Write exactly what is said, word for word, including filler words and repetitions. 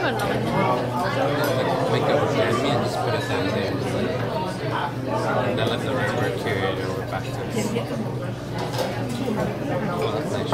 Like, Make a brand meal, just put it down there. And then let the river carry it over back to us. Oh, that's nice.